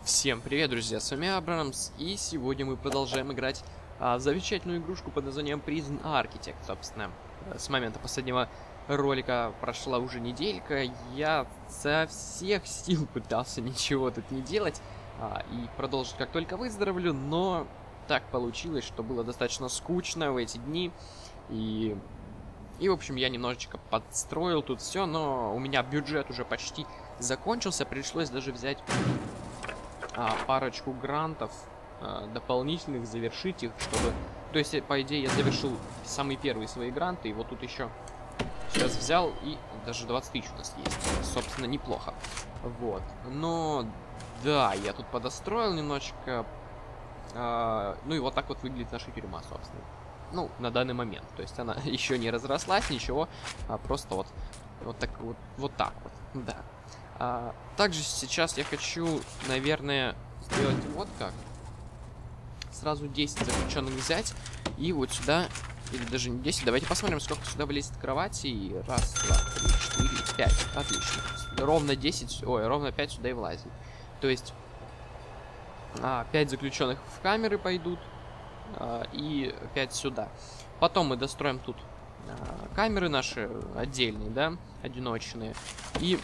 Всем привет, друзья, с вами Абрамс, и сегодня мы продолжаем играть в замечательную игрушку под названием Prison Architect. Собственно, с момента последнего ролика прошла уже неделька, я со всех сил пытался ничего тут не делать и продолжить как только выздоровлю, но так получилось, что было достаточно скучно в эти дни, и в общем, я немножечко подстроил тут все, но у меня бюджет уже почти закончился, пришлось даже взять парочку грантов дополнительных, завершить их, чтобы... То есть, по идее, я завершил самые первые свои гранты, и вот тут еще сейчас взял, и даже 20 тысяч у нас есть. Собственно, неплохо. Вот. Но, да, я тут подостроил немножечко. Ну и вот так вот выглядит наша тюрьма, собственно. Ну, на данный момент. То есть, она еще не разрослась, ничего, просто вот так вот так вот, да. Также сейчас я хочу, наверное, сделать вот как. Сразу 10 заключенных взять и вот сюда, или даже не 10, давайте посмотрим, сколько сюда влезет кровати. И раз, два, три, 4, 5. Отлично. Ровно 10, ой, ровно 5 сюда и влазит. То есть 5 заключенных в камеры пойдут и 5 сюда. Потом мы достроим тут камеры наши отдельные, да, одиночные. И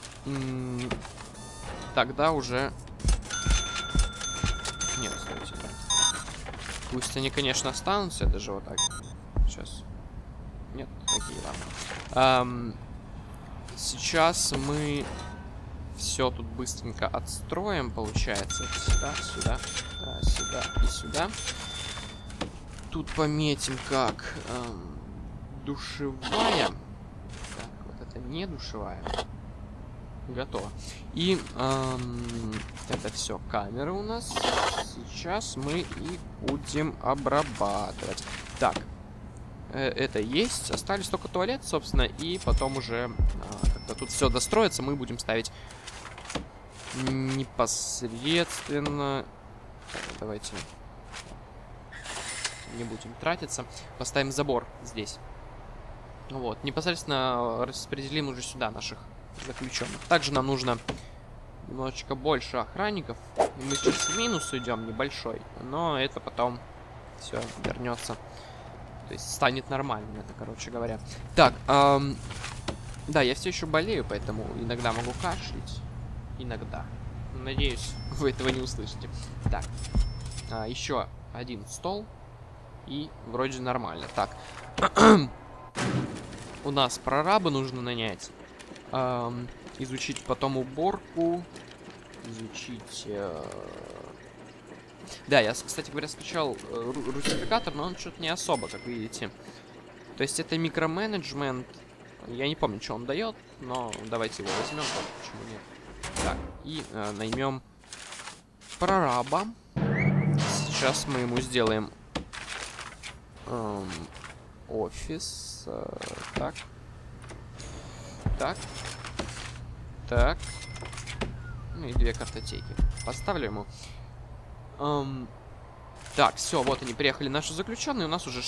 тогда уже... Нет, стойте, да. Пусть они, конечно, останутся, даже вот так. Сейчас. Нет, такие, ладно. Сейчас мы все тут быстренько отстроим, получается. Сюда, сюда, сюда и сюда. Тут пометим как душевая. Так, вот это не душевая. Готово. И это все камеры у нас. Сейчас мы их будем обрабатывать. Так, это есть. Остались только туалет, собственно. И потом уже, когда тут все достроится, мы будем ставить непосредственно... Так, давайте не будем тратиться. Поставим забор здесь. Вот. Непосредственно распределим уже сюда наших заключенных. Также нам нужно немножечко больше охранников. Мы сейчас в минус уйдем небольшой, но это потом все вернется. То есть станет нормальным, это, короче говоря. Так, да, я все еще болею, поэтому иногда могу кашлять. Иногда. Надеюсь, вы этого не услышите. Так, еще один стол. И вроде нормально. Так, у нас прораба нужно нанять. Изучить потом уборку. Изучить... Да, я, кстати говоря, скачал русификатор, но он что-то не особо, как видите. То есть это микроменеджмент. Я не помню, что он дает, но давайте его возьмем. Почему нет? Так, и наймем прораба. Сейчас мы ему сделаем офис. Так. Так. Так. Ну и 2 картотеки. Поставлю ему. Так, все, вот они приехали, наши заключенные. У нас уже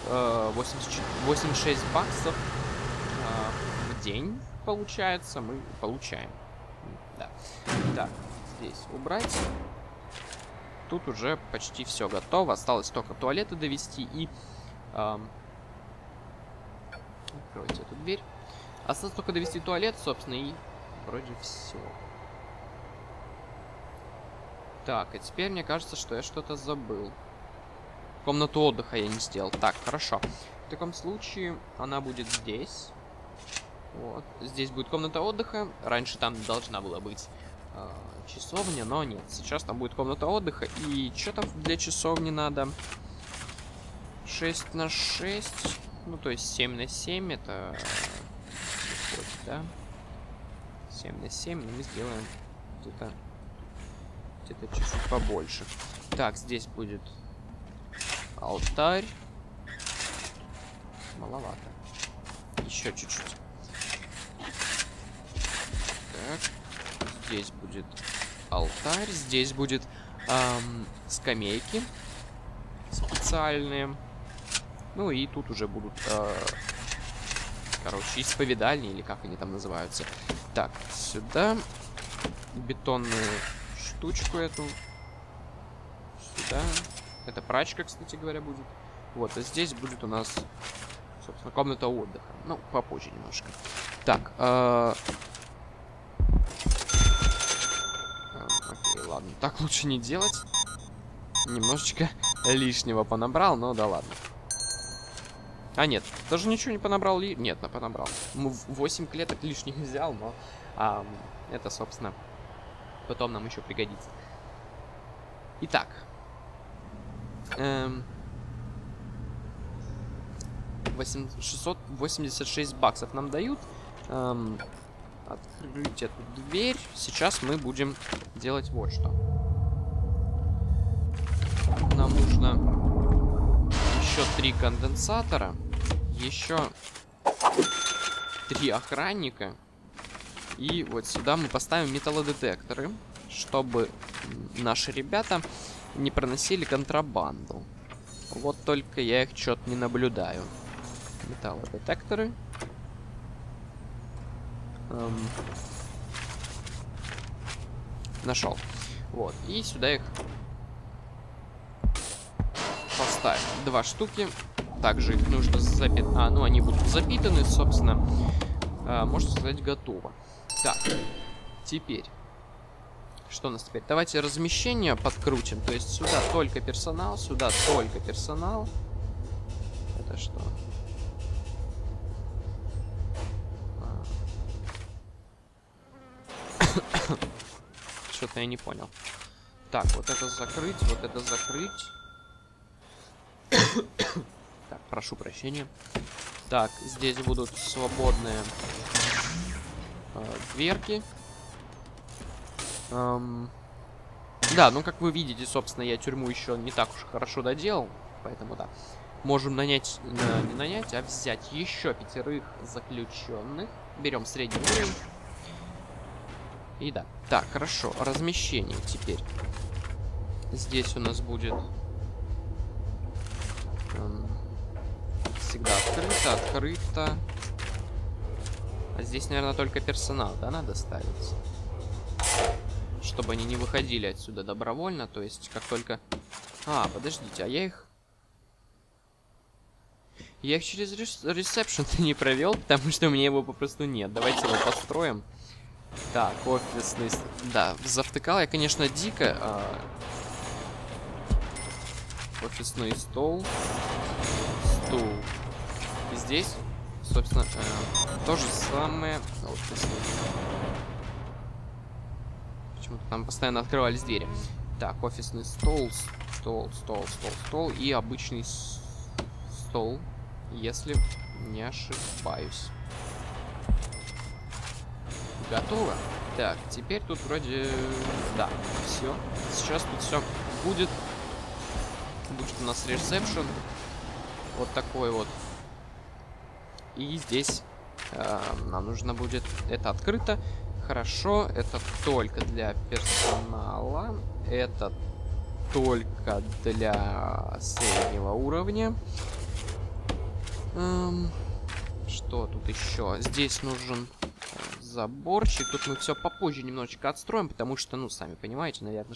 686 баксов в день, получается. Мы получаем. Да. Так, здесь убрать. Тут уже почти все готово. Осталось только туалеты довести и... Откройте эту дверь. Осталось только довести туалет, собственно, и вроде все. Так, а теперь мне кажется, что я что-то забыл. Комнату отдыха я не сделал. Так, хорошо. В таком случае она будет здесь. Вот. Здесь будет комната отдыха. Раньше там должна была быть часовня, но нет. Сейчас там будет комната отдыха. И что там для часовни надо? 6 на 6. Ну, то есть 7 на 7 это... Да? 7 на 7, но мы сделаем где-то чуть-чуть побольше. Так, здесь будет алтарь. Маловато. Еще чуть-чуть. Так. Здесь будет алтарь. Здесь будет скамейки специальные. Ну и тут уже будут короче, исповедальни, или как они там называются. Так, сюда бетонные штучку эту. Сюда. Это прачка, кстати говоря, будет. Вот, а здесь будет у нас, собственно, комната отдыха. Ну, попозже немножко. Так, окей, ладно. Так лучше не делать. Немножечко лишнего понабрал, но да ладно. А, нет, даже ничего не понабрал. Нет, понабрал. 8 клеток лишних взял, но это, собственно, потом нам еще пригодится. Итак. 686 баксов нам дают. Открыть эту дверь. Сейчас мы будем делать вот что. Нам нужно еще 3 конденсатора. Еще 3 охранника. И вот сюда мы поставим металлодетекторы, чтобы наши ребята не проносили контрабанду. Вот только я их что-то не наблюдаю. Металлодетекторы. Нашел. Вот. И сюда их поставим. 2 штуки. Также их нужно запитать. Ну они будут запитаны, собственно. Можно сказать, готово. Так. Теперь. Что у нас теперь? Давайте размещение подкрутим. То есть сюда только персонал, сюда только персонал. Это что? Что-то я не понял. Так, вот это закрыть, вот это закрыть. Так, прошу прощения. Так, здесь будут свободные дверки. Да, ну как вы видите, собственно, я тюрьму еще не так уж хорошо доделал. Поэтому да. Можем нанять, не нанять, а взять еще 5 заключенных. Берем средний уровень. И да. Так, хорошо. Размещение теперь. Здесь у нас будет всегда открыто, открыто. А здесь, наверное, только персонал, да, надо ставить? Чтобы они не выходили отсюда добровольно. То есть, как только... подождите, а я их через ресепшн не провел, потому что у меня его попросту нет. Давайте его построим. Так, офисный... Да, завтыкал я, конечно, дико. Офисный стол. Стул. И здесь, собственно, то же самое. Офисный. Почему-то там постоянно открывались двери. Так, офисный стол. Стол. И обычный стол, если не ошибаюсь. Готово. Так, теперь тут вроде... Да, все. Сейчас тут все будет. Будет у нас ресепшн. Вот такой вот. И здесь нам нужно будет... Это открыто. Хорошо. Это только для персонала. Это только для среднего уровня. Что тут еще? Здесь нужен... заборчик. Тут мы все попозже немножечко отстроим, потому что, ну, сами понимаете, наверное,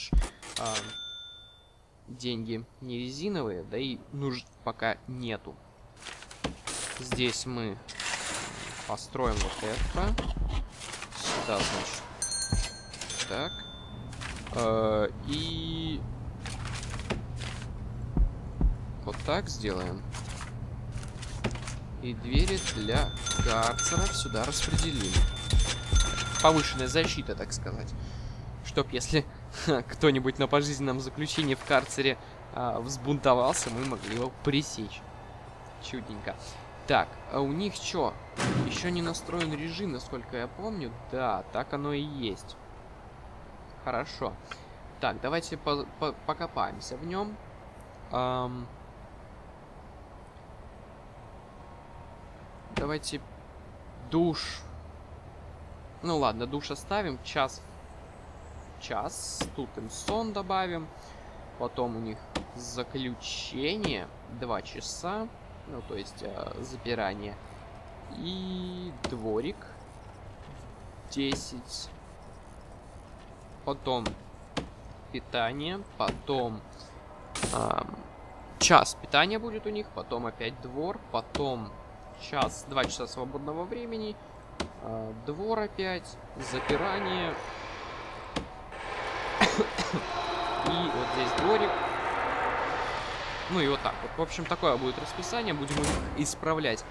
деньги не резиновые, да и нужд пока нету. Здесь мы построим вот это. Сюда, значит. Так. И вот так сделаем. И двери для карцеров сюда распределим. Повышенная защита, так сказать. Чтоб, если кто-нибудь на пожизненном заключении в карцере взбунтовался, мы могли его пресечь. Чудненько. Так, а у них что? Еще не настроен режим, насколько я помню. Да, так оно и есть. Хорошо. Так, давайте покопаемся в нем. Давайте душ. Ну ладно, душ оставим. Час. Тут им сон добавим. Потом у них заключение. 2 часа. Ну, то есть запирание. И дворик. 10. Потом питание, потом час питания будет у них, потом опять двор, потом 2 часа свободного времени, двор опять, запирание. И вот здесь дворик. Ну и вот так вот. В общем, такое будет расписание. Будем их исправлять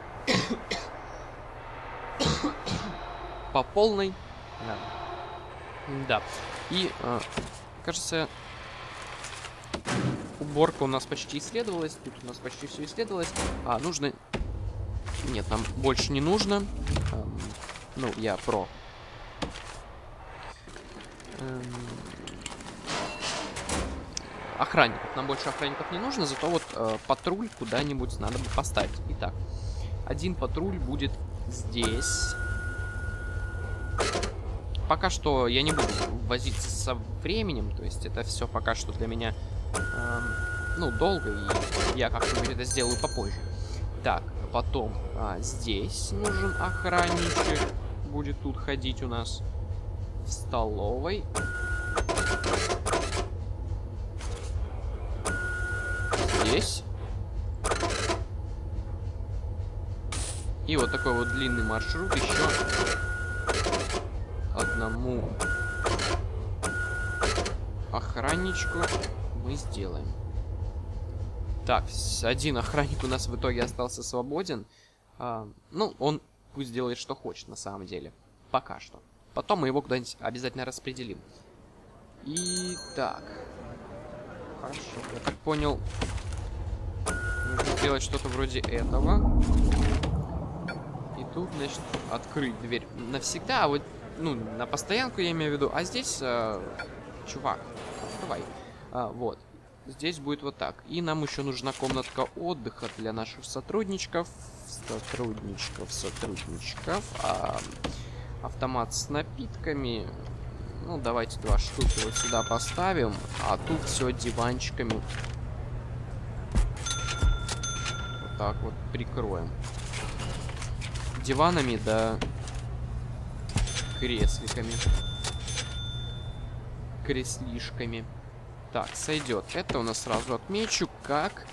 по полной. Да. И, кажется, уборка у нас почти исследовалась. Тут у нас почти все исследовалось. Нужно... Нет, нам больше не нужно. Ну, я про... охранников. Нам больше охранников не нужно, зато вот патруль куда-нибудь надо бы поставить. Итак, один патруль будет здесь. Пока что я не буду возиться со временем, то есть это все пока что для меня, ну, долго, и я как-нибудь это сделаю попозже. Так, потом здесь нужен охранничек, будет тут ходить у нас в столовой. Здесь. И вот такой вот длинный маршрут еще одному охранничку мы сделаем. Так, один охранник у нас в итоге остался свободен. Ну, он пусть делает, что хочет, на самом деле. Пока что. Потом мы его куда-нибудь обязательно распределим. И так. Хорошо, я так понял. Нужно сделать что-то вроде этого. И тут, значит, открыть дверь навсегда. А вот, ну, на постоянку я имею в виду. А здесь, чувак, давай. Вот. Здесь будет вот так. И нам еще нужна комнатка отдыха для наших сотрудничков. Сотрудничков. Автомат с напитками. Ну, давайте 2 штуки вот сюда поставим. А тут все диванчиками. Вот так вот прикроем. Диванами, да, кресликами. Креслишками. Так, сойдет. Это у нас сразу отмечу как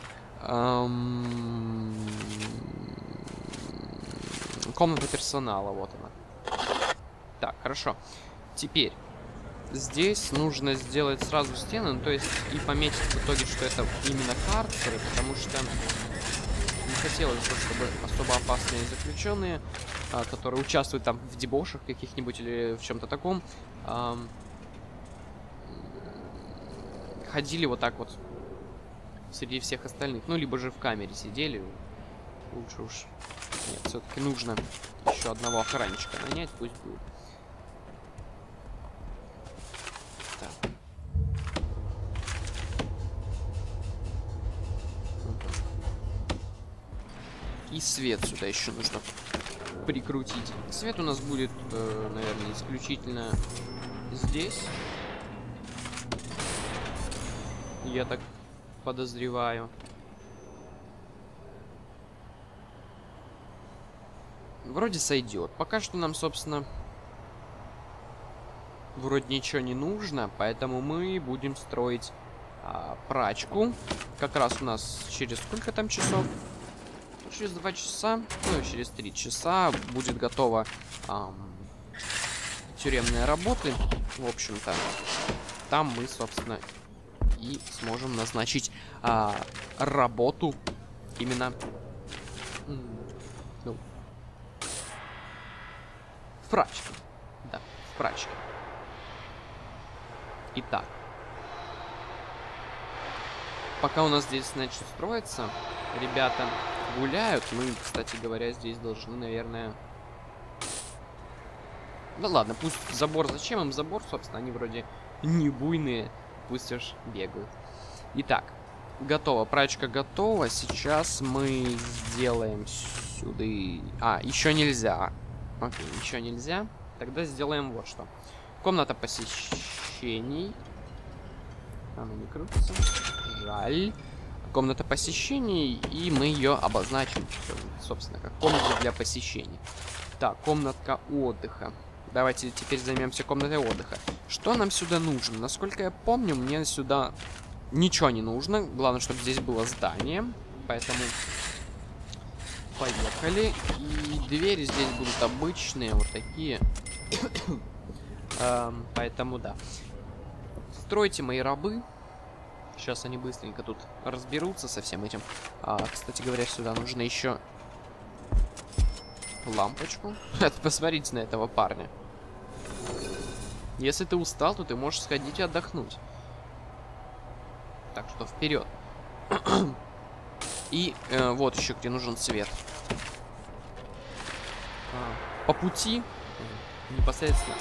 комната персонала. Вот она. Так, хорошо. Теперь здесь нужно сделать сразу стены, ну, то есть и пометить в итоге, что это именно карцеры, потому что не хотелось бы, чтобы особо опасные заключенные, которые участвуют там в дебошах каких-нибудь или в чем-то таком, ходили вот так вот среди всех остальных. Ну, либо же в камере сидели. Лучше уж... Нет, все-таки нужно еще одного охранничка нанять, пусть будет. Так. И свет сюда еще нужно прикрутить. Свет у нас будет, наверное, исключительно здесь. Я так подозреваю. Вроде сойдет. Пока что нам, собственно, вроде ничего не нужно, поэтому мы будем строить прачку. Как раз у нас через сколько там часов? Через 2 часа, ну, через 3 часа будет готова тюремная работа. В общем-то, там мы, собственно, и сможем назначить работу именно ну, в прачке. Да, в прачке. Итак. Пока у нас здесь, значит, строится, ребята гуляют. Мы, кстати говоря, здесь должны, наверное... Ну ладно, пусть забор... Зачем им забор, собственно? Они вроде не буйные. Пусть уж бегают. Итак, готово. Прачка готова. Сейчас мы сделаем сюда... еще нельзя. Окей, еще нельзя. Тогда сделаем вот что. Комната посещений. Она не крутится. Жаль. Комната посещений. И мы ее обозначим, собственно, как комната для посещений. Так, комнатка отдыха. давайте теперь займемся комнатой отдыха. Что нам сюда нужно? Насколько я помню, мне сюда ничего не нужно. Главное, чтобы здесь было здание. Поэтому поехали. И двери здесь будут обычные, вот такие. Поэтому да. Стройте мои рабы. Сейчас они быстренько тут разберутся со всем этим. Кстати говоря, сюда нужно еще лампочку. Посмотрите на этого парня. Если ты устал, то ты можешь сходить и отдохнуть. Так что вперед. И вот еще где нужен свет. По пути непосредственно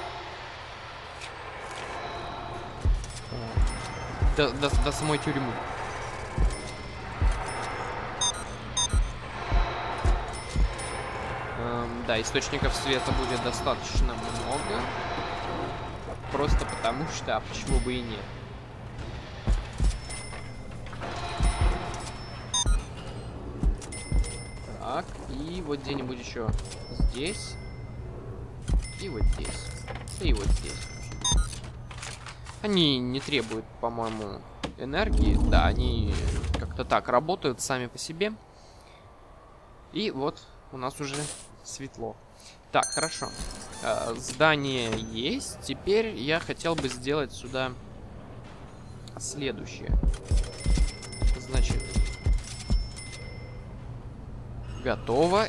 до самой тюрьмы. Да, источников света будет достаточно много. Просто потому что, а почему бы и нет. Так, и вот где-нибудь еще здесь. И вот здесь. И вот здесь. Они не требуют, по-моему, энергии. Да, они как-то так работают сами по себе. И вот у нас уже светло. Так, хорошо. Здание есть. Теперь я хотел бы сделать сюда следующее. Значит, готово.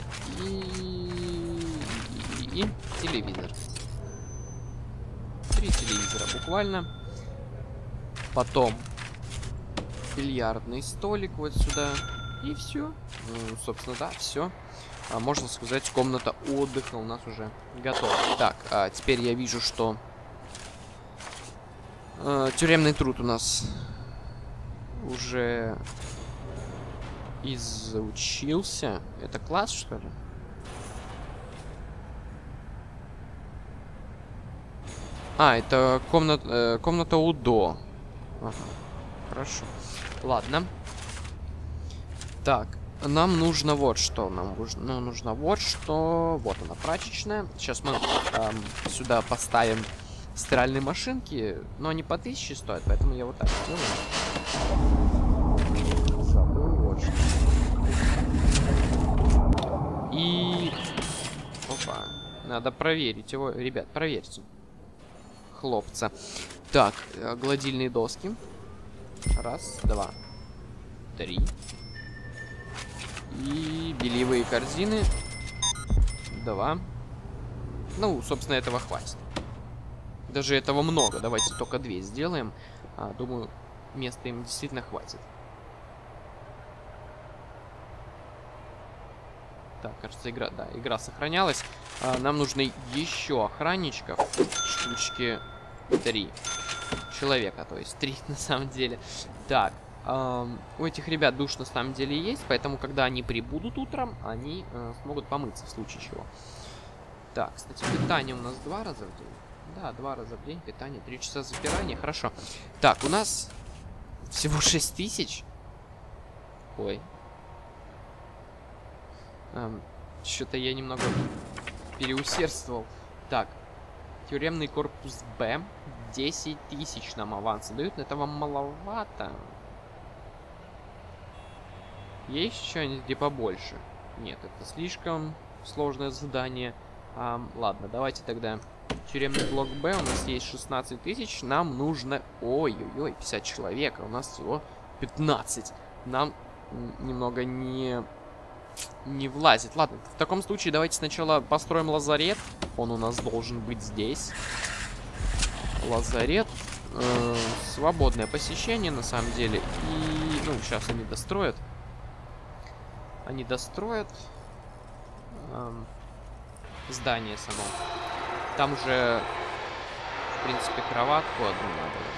И телевизор. 3 телевизора буквально. Потом бильярдный столик вот сюда. И все. Ну, собственно, да, все. Можно сказать, комната отдыха у нас уже готова. Так, теперь я вижу, что тюремный труд у нас уже изучился. Это класс, что ли? Это комната УДО. Ага, хорошо. Ладно. Так, нам нужно вот что. Нам нужно вот что. Вот она, прачечная. Сейчас мы сюда поставим стиральные машинки. Но они по 1000 стоят, поэтому я вот так сделаю. Забыл вот что. И... Опа. Надо проверить его. Ребят, проверьте. Хлопца. Так, гладильные доски. 1, 2, 3. И бельевые корзины. 2. Ну, собственно, этого хватит. Даже этого много. Давайте только 2 сделаем. Думаю, места им действительно хватит. Так, кажется, игра сохранялась. Нам нужно еще охранничков. Штучки 3 человека, то есть 3 на самом деле. Так, у этих ребят душ на самом деле есть, поэтому, когда они прибудут утром, они смогут помыться в случае чего. Так, кстати, питание у нас 2 раза в день. Да, 2 раза в день питание, 3 часа запирания, хорошо. Так, у нас всего 6000. Ой. Что-то я немного переусердствовал. Так, тюремный корпус Б. 10 000 нам аванса дают, но это вам маловато. Есть что-нибудь где побольше? Нет, это слишком сложное задание. Ладно, давайте тогда тюремный блок Б. У нас есть 16 000. Нам нужно... Ой-ой-ой, 50 человек. А у нас всего 15. Нам немного не влазит. Ладно, в таком случае давайте сначала построим лазарет. Он у нас должен быть здесь. Лазарет. Свободное посещение, на самом деле. И, ну, сейчас они достроят. Они достроят здание само. Там уже, в принципе, кроватку одну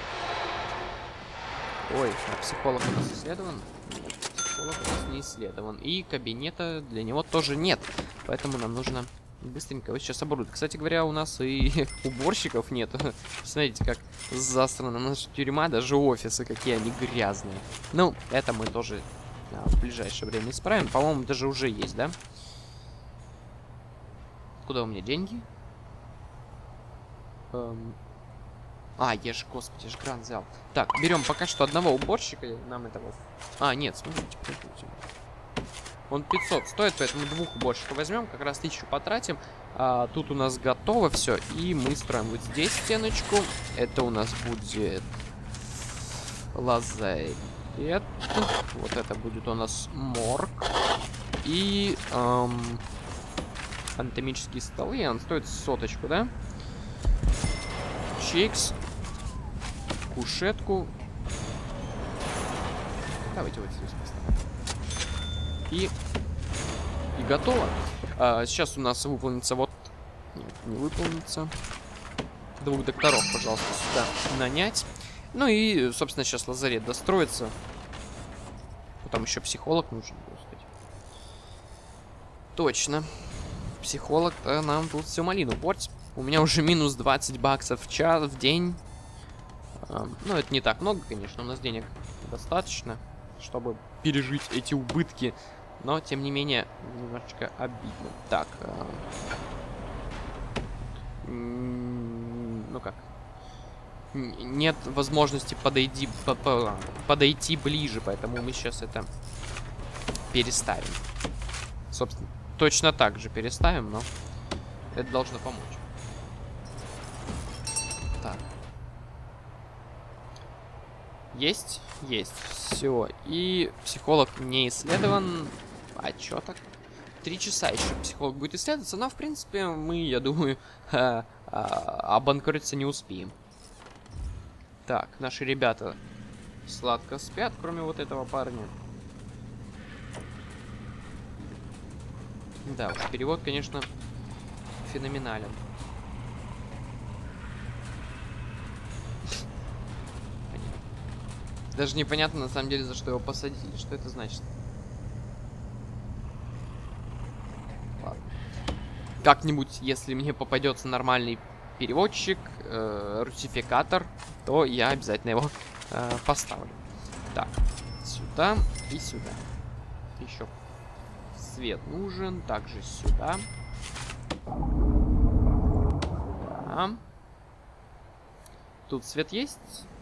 надо. Ой, а психолог у нас исследован? Нет, психолог у нас не исследован. И кабинета для него тоже нет. Поэтому нам нужно быстренько его сейчас оборудовать. Кстати говоря, у нас и уборщиков нет. Смотрите, как засрана наша тюрьма, даже офисы, какие они грязные. Ну, это мы тоже в ближайшее время исправим. По-моему, даже уже есть, да? Куда у меня деньги? Я же, господи, я же грант взял. Так, берем пока что одного уборщика. Нам этого... Нет, смотрите, подождите. Он 500 стоит, поэтому 2 уборщиков возьмем. Как раз 1000 потратим. Тут у нас готово все. И мы строим вот здесь стеночку. Это у нас будет... лазарет. Вот это будет у нас морг. И... анатомические столы. Он стоит 100, да? Чикс. Кушетку. Давайте вот здесь поставим. И готово. Сейчас у нас выполнится вот... Нет, не выполнится. 2 докторов, пожалуйста, сюда нанять. Ну и, собственно, сейчас лазарет достроится. Потом еще психолог нужен, господи. Точно. Психолог-то нам тут всю малину портит. У меня уже минус 20 баксов в день. Ну, это не так много, конечно. У нас денег достаточно, чтобы пережить эти убытки. Но, тем не менее, немножечко обидно. Так. Ну как? Нет возможности подойти ближе, поэтому мы сейчас это переставим. Собственно, точно так же переставим, но это должно помочь. Так. Есть? Есть. Все. И психолог не исследован. А чё так? 3 часа еще психолог будет исследоваться, но, в принципе, мы, я думаю, обанкротиться не успеем. Так, наши ребята сладко спят, кроме вот этого парня. Да, уж перевод, конечно, феноменален. Даже непонятно, на самом деле, за что его посадили. Что это значит? Ладно. Как-нибудь, если мне попадется нормальный переводчик, русификатор, то я обязательно его поставлю. Так, сюда и сюда. Еще свет нужен. Также сюда. Да. Тут свет есть?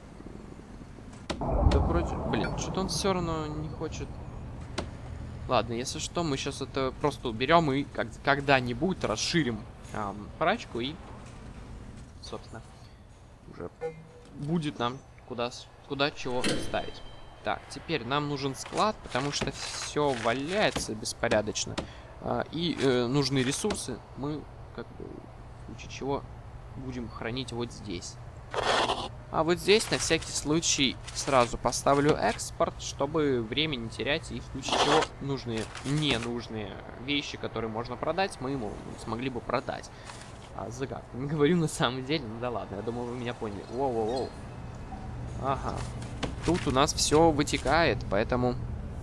Да вроде... Блин, что-то он все равно не хочет. Ладно, если что, мы сейчас это просто уберем и когда-нибудь расширим прачку и, собственно, уже будет нам куда чего ставить. Так, теперь нам нужен склад, потому что все валяется беспорядочно. И нужные ресурсы мы, как бы, в случае чего, будем хранить вот здесь. А вот здесь, на всякий случай, сразу поставлю экспорт, чтобы время не терять. И в случае чего ненужные вещи, которые можно продать, мы ему смогли бы продать. Загадку не говорю на самом деле, ну да ладно, я думаю, вы меня поняли. Воу-воу-воу. Ага. Тут у нас все вытекает, поэтому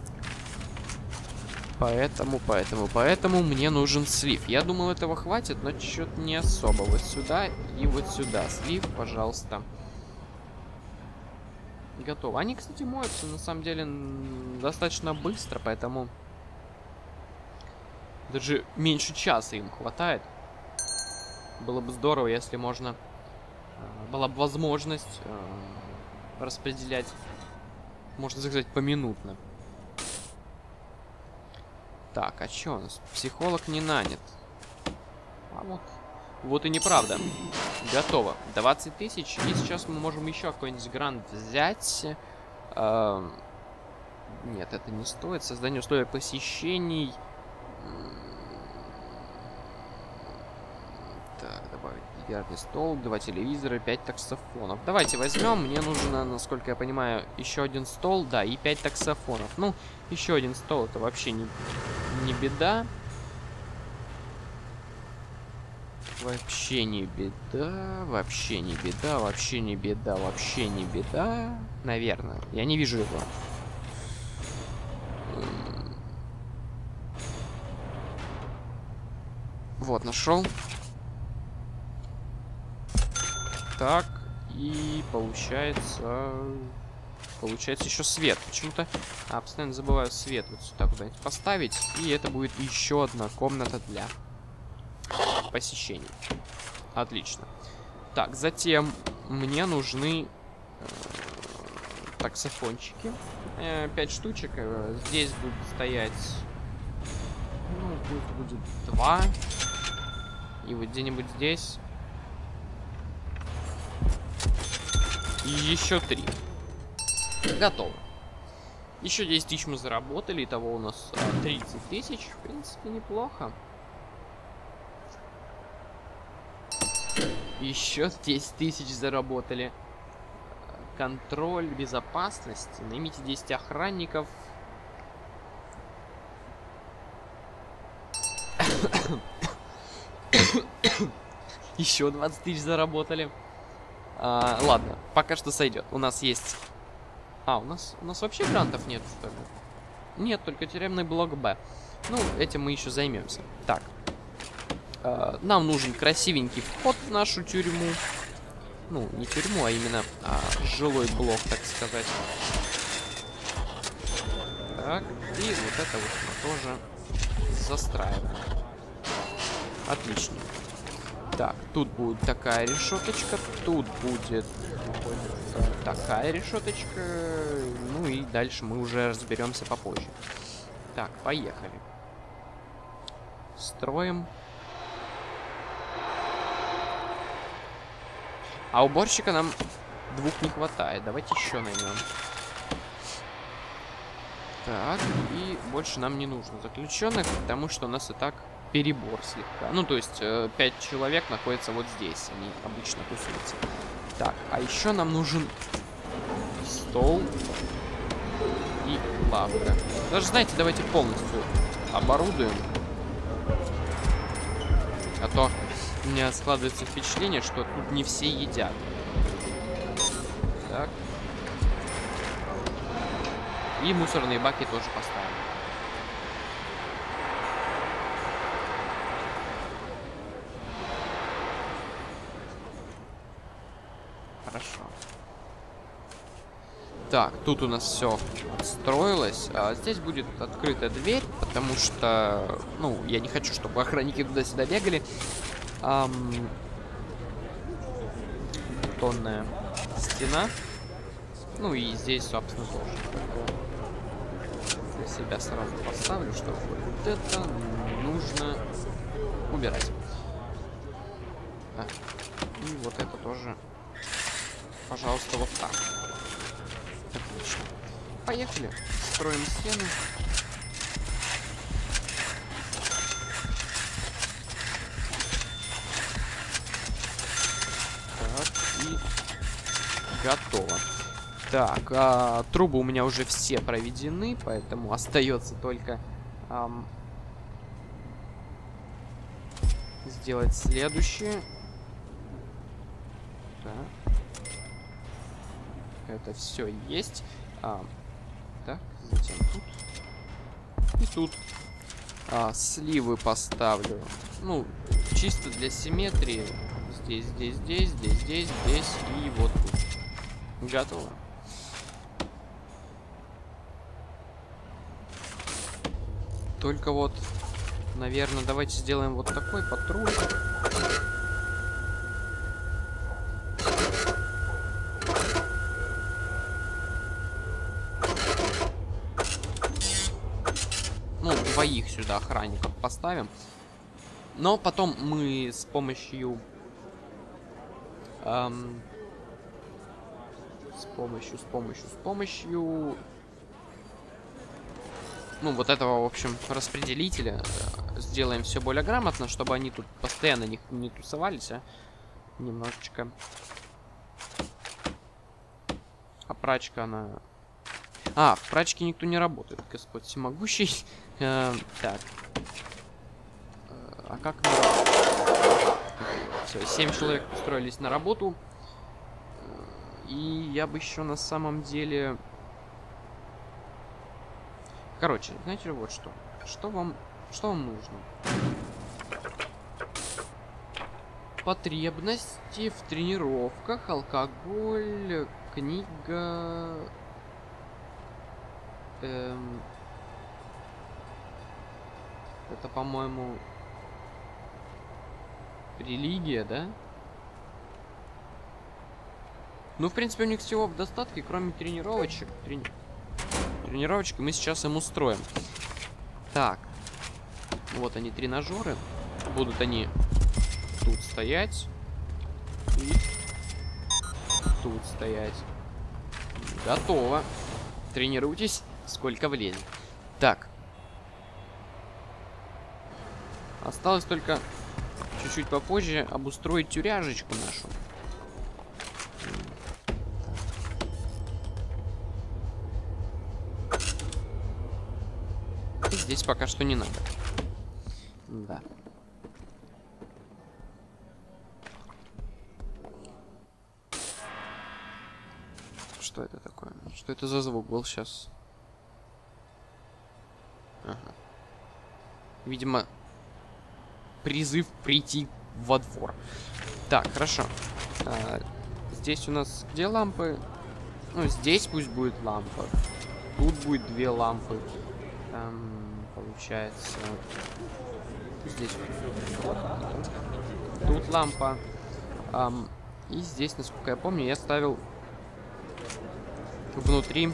мне нужен слив. Я думал, этого хватит, но что-то не особо. Вот сюда и вот сюда. Слив, пожалуйста. Готово. Они, кстати, моются, на самом деле, достаточно быстро, поэтому даже меньше часа им хватает. Было бы здорово, если можно... была бы возможность распределять, можно сказать, поминутно. Так, а что у нас? Психолог не нанят. А вот и неправда. Готово. 20 тысяч. И сейчас мы можем еще какой-нибудь грант взять. Нет, это не стоит. Создание условий посещений. Так, добавить бильярдный стол, 2 телевизора, 5 таксофонов. Давайте возьмем. Мне нужно, насколько я понимаю, еще один стол. Да, и 5 таксофонов. Ну, еще один стол, это вообще не беда. Вообще не беда, вообще не беда, вообще не беда, вообще не беда. Наверное. Я не вижу его. Вот, нашел. Так, и получается еще свет. Почему-то постоянно забываю свет вот сюда куда-нибудь поставить. И это будет еще одна комната для посещений. Отлично. Так, затем мне нужны таксофончики. 5 штучек. Здесь будут стоять... Ну, пусть будет 2. И вот где-нибудь здесь. И еще 3. Готово. Еще 10 тысяч мы заработали. Итого у нас 30 тысяч. В принципе, неплохо. Еще 10 тысяч заработали. Контроль безопасности. Наймите 10 охранников. Еще 20 тысяч заработали. Ладно, пока что сойдет. У нас есть... у нас вообще грантов нет, что ли? Нет, только тюремный блок Б. Ну, этим мы еще займемся. Так. Нам нужен красивенький вход в нашу тюрьму. Ну, не тюрьму, а именно жилой блок, так сказать. Так, и вот это вот мы тоже застраиваем. Отлично. Так, тут будет такая решеточка, тут будет такая решеточка. Ну и дальше мы уже разберемся попозже. Так, поехали. Строим. А уборщика нам 2 не хватает. Давайте еще наймем. Так, и больше нам не нужно заключенных, потому что у нас и так перебор слегка. Ну, то есть 5 человек находятся вот здесь. Они обычно тусуются. Так, а еще нам нужен стол и лавка. Даже, знаете, давайте полностью оборудуем. А то у меня складывается впечатление, что тут не все едят. Так. И мусорные баки тоже поставим. Хорошо. Так, тут у нас все отстроилось. Здесь будет открыта дверь, потому что, ну, я не хочу, чтобы охранники туда-сюда бегали. Бетонная стена. Ну и здесь, собственно, тоже. Для себя сразу поставлю, что вот это нужно убирать. И вот это тоже, пожалуйста, вот так. Отлично. Поехали. Строим стену. Так, и готово. Так, трубы у меня уже все проведены, поэтому остается только сделать следующее. Так. Это все есть. Так, затем тут. И тут. Сливы поставлю. Ну, чисто для симметрии. Здесь, здесь, здесь, здесь, здесь, здесь и вот тут. Готово. Только вот, наверное, давайте сделаем вот такой патруль. Ну, 2 сюда охранников поставим. Но потом мы с помощью... С помощью... Ну, вот этого, в общем, распределителя сделаем все более грамотно, чтобы они тут постоянно не тусовались, а немножечко. А прачка, она... в прачке никто не работает, Господь всемогущий. Так. А как мы работаем? Все, 7 человек устроились на работу. И я бы еще на самом деле... Короче, знаете, вот что. Что вам нужно? Потребности в тренировках, алкоголь, книга... Это, по-моему, религия, да? Ну, в принципе, у них всего в достатке, кроме тренировочек. Тренировочки мы сейчас им устроим. Так. Вот они, тренажеры. Будут они тут стоять. И тут стоять. Готово. Тренируйтесь, сколько влезет. Так. Осталось только чуть-чуть попозже обустроить тюряжечку нашу. И здесь пока что не надо. Да. Что это такое? Что это за звук был сейчас? Ага. Видимо, призыв прийти во двор. Так, хорошо. Здесь у нас где лампы? Ну, здесь пусть будет лампа. Тут будет 2 лампы. Получается... Здесь вот. Тут лампа. И здесь, насколько я помню, я ставил внутри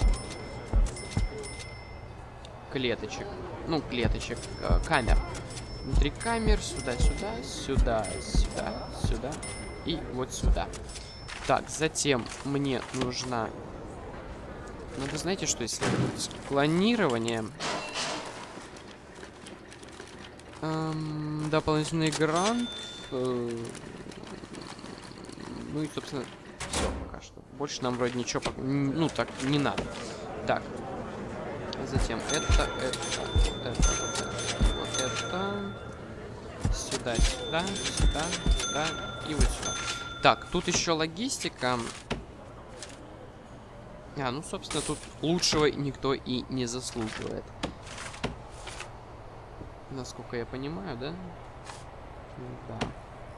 клеточек. Ну, клеточек. Камер. Внутри камер. Сюда, сюда, сюда, сюда, сюда. И вот сюда. Так, затем мне нужна... Надо, знаете, что исследовать? Клонирование. Дополнительный грант. Ну и, собственно, все пока что. Больше нам вроде ничего ну так не надо. Так. Затем это. Вот это. Сюда, сюда, сюда, сюда и вот сюда. Так, тут еще логистика. Ну, собственно, тут лучшего никто и не заслуживает. Насколько я понимаю, да? Да.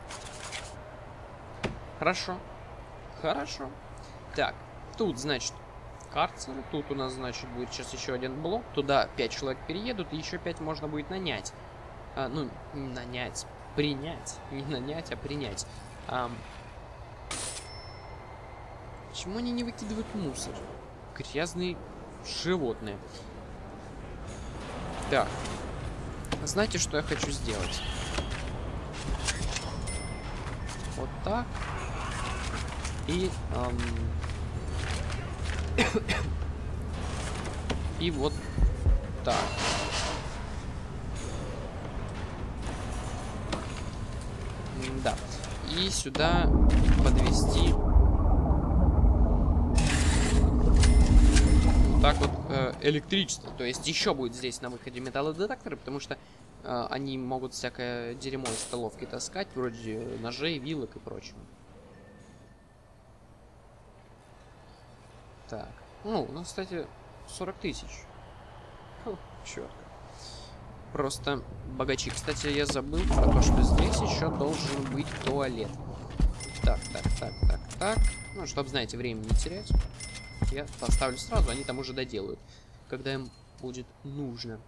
Хорошо. Хорошо. Так, тут, значит, карцеры. Тут у нас, значит, будет сейчас еще один блок. Туда 5 человек переедут, и еще 5 можно будет нанять. Ну, не нанять. Принять. Не нанять, а принять. Почему они не выкидывают мусор? Грязные животные. Так. Знаете, что я хочу сделать? Вот так. И... и вот так. Да. И сюда подвести... так вот электричество. То есть еще будет здесь на выходе металлодетекторы, потому что они могут всякое дерьмо из столовки таскать, вроде ножей, вилок и прочего. Так. Ну, у нас, кстати, 40 тысяч. Черт. Просто богачи. Кстати, я забыл про то, что здесь еще должен быть туалет. Так. Ну, чтобы, знаете, времени не терять. Я поставлю сразу, они там уже доделают, когда им будет нужно.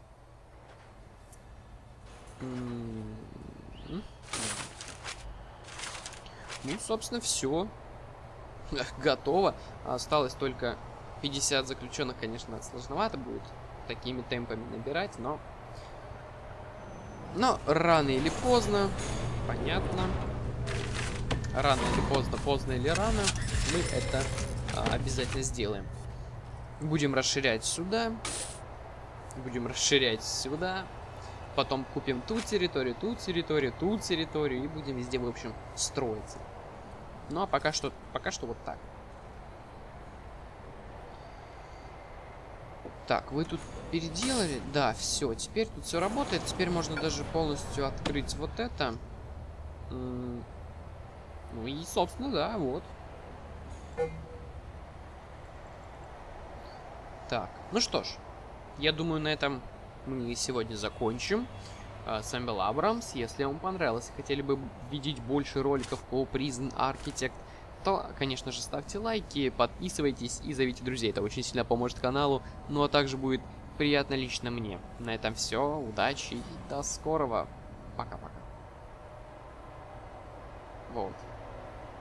Ну, собственно, все. Готово. Осталось только 50 заключенных, конечно, сложновато будет такими темпами набирать, но... Но рано или поздно, понятно. Рано или поздно, поздно или рано, мы это... обязательно сделаем. Будем расширять сюда. Будем расширять сюда. Потом купим ту территорию, ту территорию, ту территорию. И будем везде, в общем, строиться. Ну а пока что вот так. Так, вы тут переделали? Да, все. Теперь тут все работает. Теперь можно даже полностью открыть вот это. Ну и, собственно, да, вот. Так, ну что ж, я думаю, на этом мы сегодня закончим. С вами был Абрамс. Если вам понравилось и хотели бы видеть больше роликов по Prison Architect, то, конечно же, ставьте лайки, подписывайтесь и зовите друзей. Это очень сильно поможет каналу, ну а также будет приятно лично мне. На этом все. Удачи и до скорого. Пока-пока. Вот.